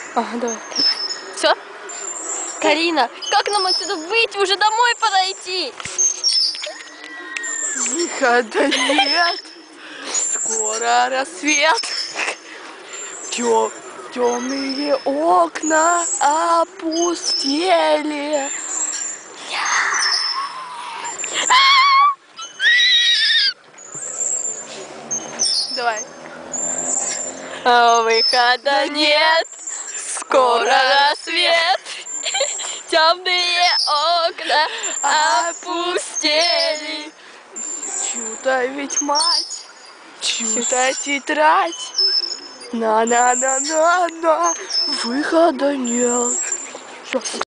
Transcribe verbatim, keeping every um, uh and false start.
Ага, давай. Все? Карина, как нам отсюда выйти? Уже домой пора идти. Выхода нет. Скоро рассвет. Тё, темные окна опустели. Давай. А выхода нет. Скоро рассвет. Темные окна опустели. Чью-то ведь мать, чью-то тетрадь. На-на-на-на-на. Выхода нет. Всё.